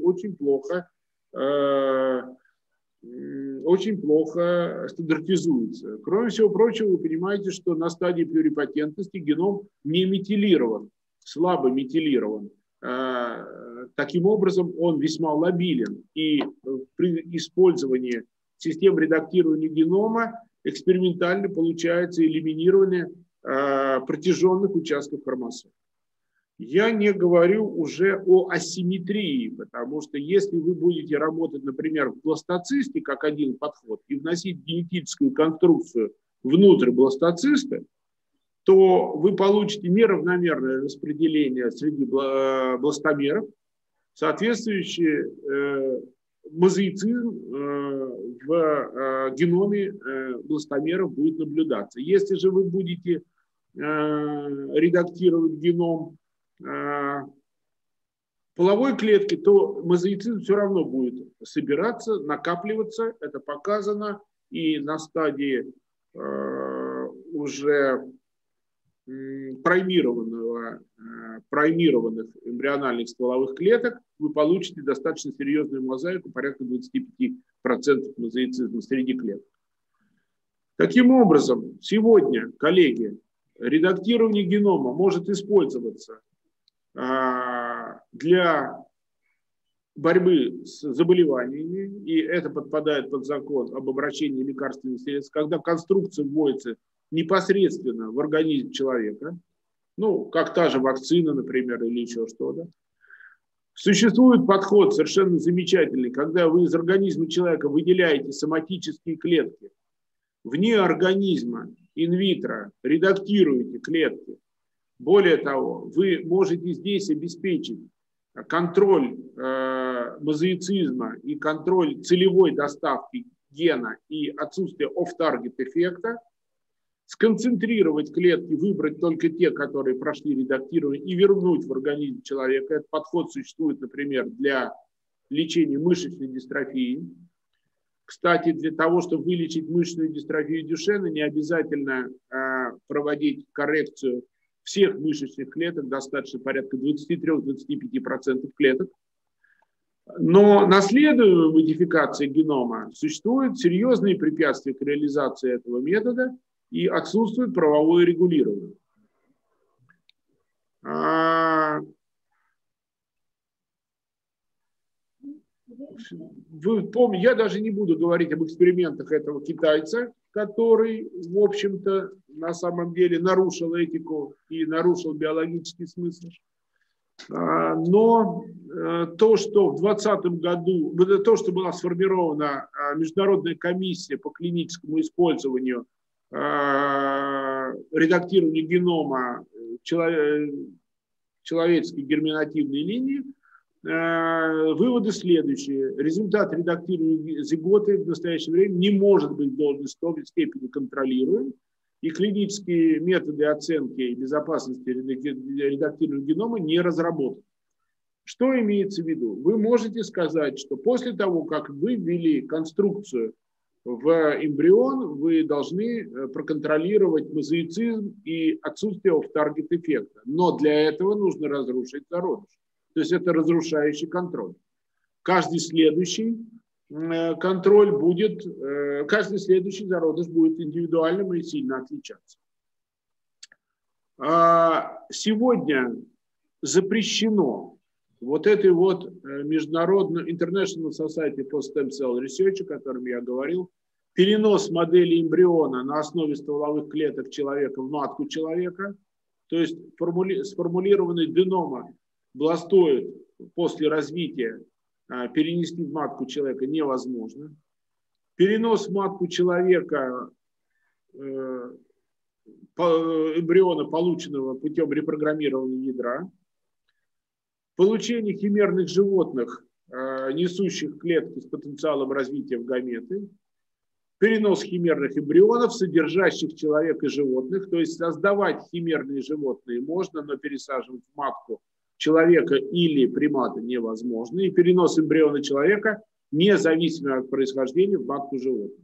очень плохо стандартизуются. Кроме всего прочего, вы понимаете, что на стадии плюрипатентности геном не метилирован, слабо метилирован. Таким образом, он весьма лабилен. И при использовании систем редактирования генома экспериментально получается элиминирование протяженных участков хромосом. Я не говорю уже о асимметрии, потому что если вы будете работать, например, в бластоцисте, как один подход, и вносить генетическую конструкцию внутрь бластоциста, то вы получите неравномерное распределение среди бластомеров, соответствующий мозаицизм в геноме бластомеров будет наблюдаться. Если же вы будете редактировать геном половой клетки, то мозаицизм все равно будет собираться, накапливаться. Это показано и на стадии уже праймированных эмбриональных стволовых клеток вы получите достаточно серьезную мозаику, порядка 25% мозаицизма среди клеток. Таким образом, сегодня, коллеги, редактирование генома может использоваться для борьбы с заболеваниями, и это подпадает под закон об обращении лекарственных средств, когда конструкция вводится непосредственно в организм человека, ну, как та же вакцина, например, или еще что-то. Существует подход совершенно замечательный, когда вы из организма человека выделяете соматические клетки, вне организма, инвитро, редактируете клетки. Более того, вы можете здесь обеспечить контроль мозаицизма и контроль целевой доставки гена и отсутствие off-target эффекта, сконцентрировать клетки, выбрать только те, которые прошли редактирование, и вернуть в организм человека. Этот подход существует, например, для лечения мышечной дистрофии. Кстати, для того, чтобы вылечить мышечную дистрофию Дюшена, не обязательно проводить коррекцию всех мышечных клеток, достаточно порядка 23-25% клеток. Но наследуемая модификация генома существуют серьезные препятствия к реализации этого метода и отсутствует правовое регулирование. Вы помните, я даже не буду говорить об экспериментах этого китайца, который, в общем-то, на самом деле нарушил этику и нарушил биологический смысл. Но то, что в 2020 году, то, что была сформирована международная комиссия по клиническому использованию редактирования генома человеческой герминативной линии, выводы следующие. Результат редактирования зиготы в настоящее время не может быть в должной степени контролируем, и клинические методы оценки безопасности редактирования генома не разработаны. Что имеется в виду? Вы можете сказать, что после того, как вы ввели конструкцию в эмбрион, вы должны проконтролировать мозаицизм и отсутствие off-target эффекта. Но для этого нужно разрушить зародыш. То есть это разрушающий контроль. Каждый следующий контроль будет, каждый следующий зародыш будет индивидуальным и сильно отличаться. Сегодня запрещено вот этой вот международной International Society for Stem Cell Research, о котором я говорил, перенос модели эмбриона на основе стволовых клеток человека в матку человека, то есть сформулированный денома бластоид после развития перенести в матку человека невозможно. Перенос в матку человека эмбриона, полученного путем репрограммирования ядра, получение химерных животных, несущих клетки с потенциалом развития в гаметы, перенос химерных эмбрионов, содержащих человека и животных, то есть создавать химерные животные можно, но пересаживать в матку человека или примата невозможно, и перенос эмбриона человека независимо от происхождения в матку животного.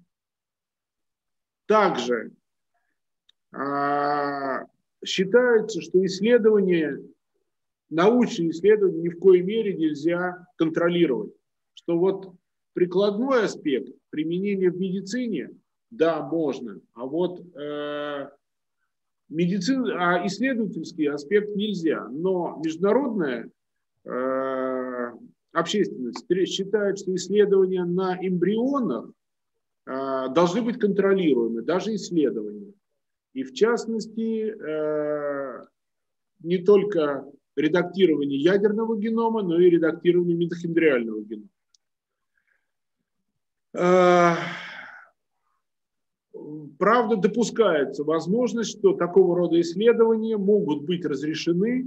Также считается, что исследование научные исследования ни в коей мере нельзя контролировать. Что вот прикладной аспект применения в медицине, да, можно, а вот исследовательский аспект нельзя. Но международная общественность считает, что исследования на эмбрионах должны быть контролируемы, даже исследования. И в частности, не только редактирование ядерного генома, но и редактирование митохондриального генома. Правда, допускается возможность, что такого рода исследования могут быть разрешены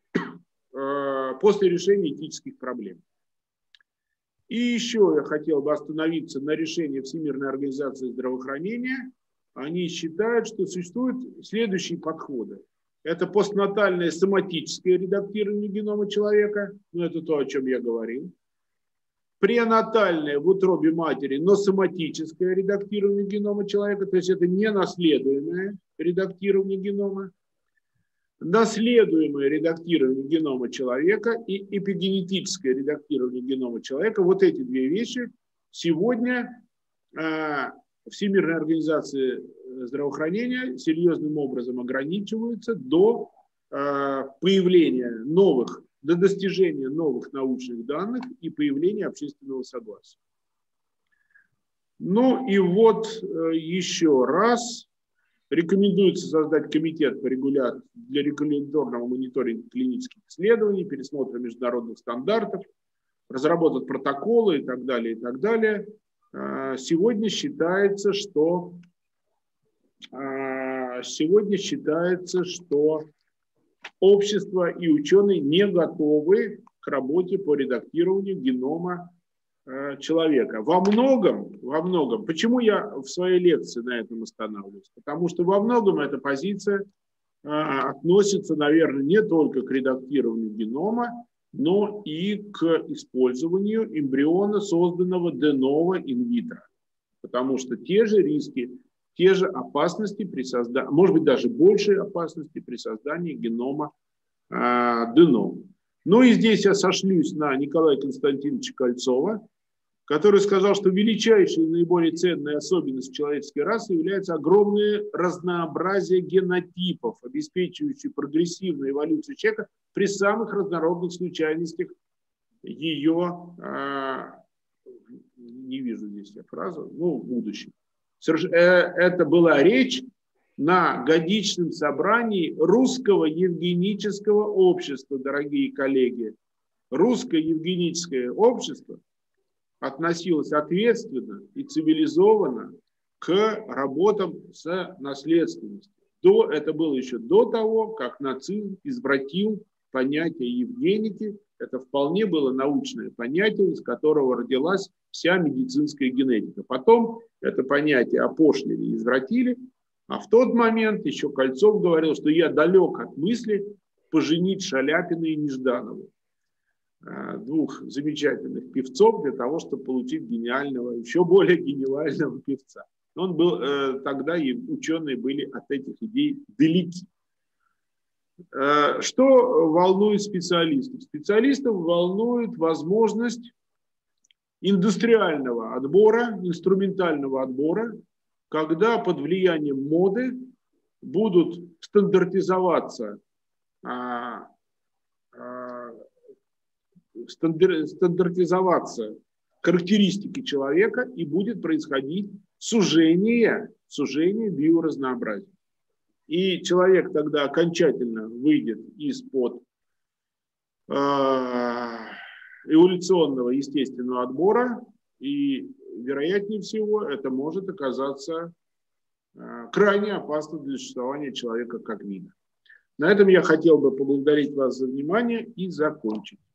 после решения этических проблем. И еще я хотел бы остановиться на решении Всемирной организации здравоохранения. Они считают, что существуют следующие подходы. Это постнатальное соматическое редактирование генома человека, ну это то, о чем я говорил. Пренатальное в утробе матери, но соматическое редактирование генома человека, то есть это не наследуемое редактирование генома. Наследуемое редактирование генома человека и эпигенетическое редактирование генома человека. Вот эти две вещи сегодня Всемирная организация здравоохранения серьезным образом ограничиваются до появления новых, до достижения новых научных данных и появления общественного согласия. Ну и вот еще раз рекомендуется создать комитет для регуляторного мониторинга клинических исследований, пересмотра международных стандартов, разработать протоколы и так далее, и так далее. Сегодня считается, что общество и ученые не готовы к работе по редактированию генома человека. Во многом, почему я в своей лекции на этом останавливаюсь? Потому что во многом эта позиция относится, наверное, не только к редактированию генома, но и к использованию эмбриона, созданного де-ново инвитро. Потому что те же риски, те же опасности при создании, может быть, даже большие опасности при создании генома де-ново. Ну и здесь я сошлюсь на Николая Константиновича Кольцова, который сказал, что величайшей и наиболее ценной особенностью человеческой расы является огромное разнообразие генотипов, обеспечивающее прогрессивную эволюцию человека при самых разнородных случайностях ее, не вижу здесь я фразу, в будущем. Это была речь на годичном собрании Русского евгенического общества, дорогие коллеги. Русское евгеническое общество относилось ответственно и цивилизованно к работам с наследственностью. Это было еще до того, как нацизм извратил понятие евгеники. Это вполне было научное понятие, из которого родилась вся медицинская генетика. Потом это понятие опошлили и извратили. А в тот момент еще Кольцов говорил, что я далек от мысли поженить Шаляпина и Нежданову, двух замечательных певцов, для того, чтобы получить гениального, еще более гениального певца. Он был, тогда и ученые были от этих идей далеки. Что волнует специалистов? Специалистов волнует возможность индустриального отбора, инструментального отбора, когда под влиянием моды будут стандартизоваться характеристики человека и будет происходить сужение биоразнообразия. И человек тогда окончательно выйдет из-под эволюционного естественного отбора, и, вероятнее всего, это может оказаться крайне опасным для существования человека как вида. На этом я хотел бы поблагодарить вас за внимание и закончить.